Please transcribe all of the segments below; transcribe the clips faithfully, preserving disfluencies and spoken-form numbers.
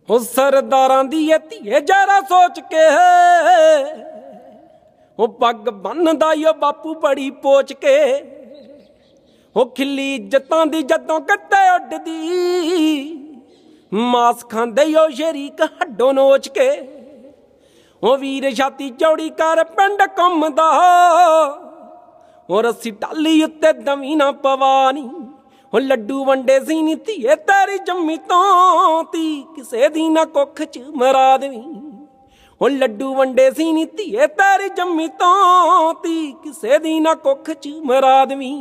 हो सरदारां दी ए धीए जरा सोच के हो पग बनदा यो बापू बड़ी पोच के हो खिली इज्जतां दी जदों कत्ते उड्डदी मास खांदे यो शरीक हड्डों नोच के हो वीर छाती चौड़ी कर पिंड घुमदा हो रस्सी टाली उत्ते दमी ना पवानी हो लड्डू वंडे सी नी धीए तेरी जम्मी तो ती किसे दी ना कुख च मरा देवी हो लड्डू वंडे सी नी धीए तेरी जम्मी तो ती किसे दी ना कुख च मरा देवी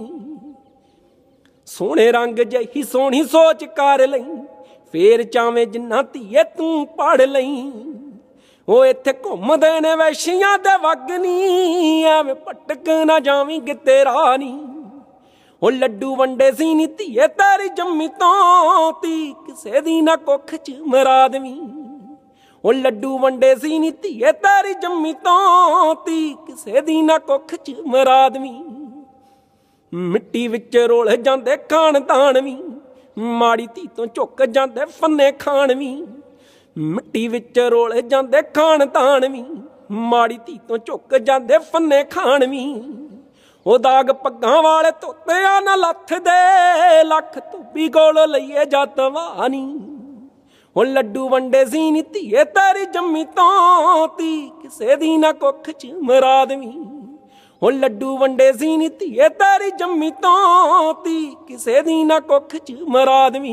सोहणे रंग जही सोहनी सोच कर लई फेर चावें जिन्ना धीए तू पढ़ लई वो इत्थे घुमदे ने वैशियां दे वग नी एवें भटक ना जावीं किते राह नी हो लड्डू वंडे सी नी धीए तेरी जम्मी तो ती किसे दी ना कुख च मरा देवी हो लड्डू वंडे सी नी धीए तेरी जम्मी तो ती किसे दी ना कुख च मरा देवी मिट्टी विच रोल जांदे खान तान वी माड़ी धी तो झुक जांदे फन्ने खान वी मिट्टी विच रोल जांदे खान तान वी माड़ी धी तो झुक जांदे फन्ने खान वी ओ दाग पग्गां वाले धोते आ ना लथ दे लख धोबी कोल लईए जत वानी ओ लड्डू वंडे सी नी धीए तेरी जम्मी तो ती किसे दी ना कुख च मरा देवी हो लड्डू वंडे सी नी धीए तेरी जम्मी तो ती किसे दी ना कुख च मरा देवी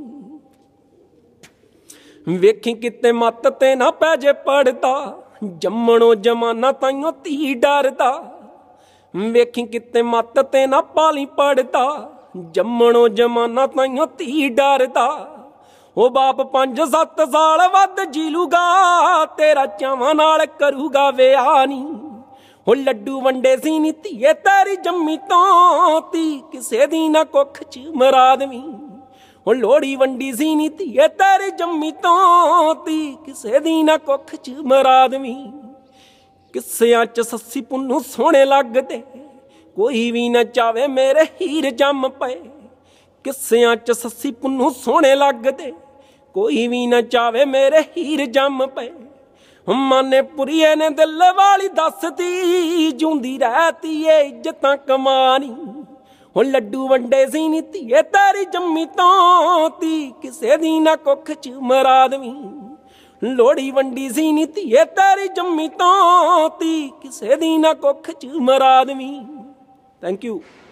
वेखी किते मत ते ना पै जे पड़दा जम्मणो जमाना ताइयों धी डरदा वेखी किते मत ते ना पाली पड़दा जम्मणो जमाना ताइयों धी डरदा ओ बाप पंज सत्त साल वध जीलूगा तेरा चावां नाल करूगा विआह नी हो लड्डू वंडे सी नी धीए तेरी जम्मी तो ती किसे दी ना कुख च मरा देवी हो लोड़ी वंडी सी नी धीए तेरी जम्मी तो ती किसे दी ना कुख च मरा देवी किस्सियां च सस्सी पुन्नू सोहणे लगदे कोई भी ना चावे मेरे हीर जम पे किस्सियां च सस्सी पुन्नू सोहणे लगदे कोई भी ना चावे मेरे हीर जम पे माने पुरिये ने दिल वाली दसदी जूंदी रहती है इज्जतां कमानी हो लड्डू वंडे सी नी धीए तेरी जम्मी तो ती किसे दी ना कुख च मरा देवी लोड़ी वंडी सी नी धीए तेरी जम्मी तो ती किसे दी ना कुख च मरा देवी। Thank you.